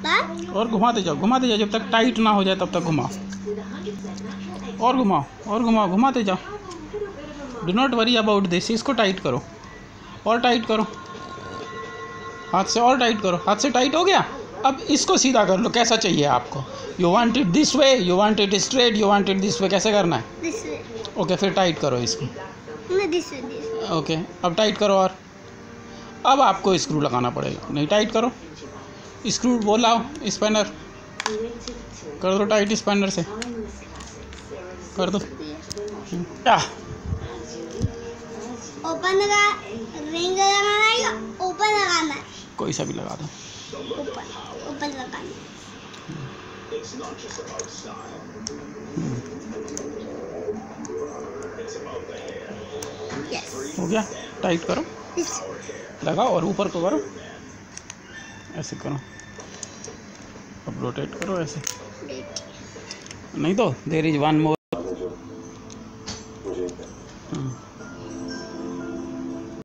और घुमाते जाओ जब तक टाइट ना हो जाए तब तक घुमाओ, और घुमाओ, घुमाते जाओ। Do not worry about this. इसको टाइट करो और टाइट करो, हाथ से और टाइट करो। हाथ से टाइट हो गया। अब इसको सीधा कर लो। कैसा चाहिए आपको? You want it this way, you want it straight, you want it this way. कैसे करना है? This way. ओके, फिर टाइट करो इसको। This way. ओके, अब टाइट करो। और अब आपको स्क्रू लगाना पड़ेगा। नहीं, टाइट करो स्क्रू। वो लाओ स्पैनर, कर दो टाइट स्पैनर से, कर दो। क्या ओपन लगा, रिंग लगाना है या ओपन लगाना है? कोई सा भी लगा दो। ओपन लगाना। यस, हो गया। टाइट करो, लगाओ और ऊपर को करो, ऐसे करो। अब रोटेट करो ऐसे। नहीं तो देयर इज वन मोर।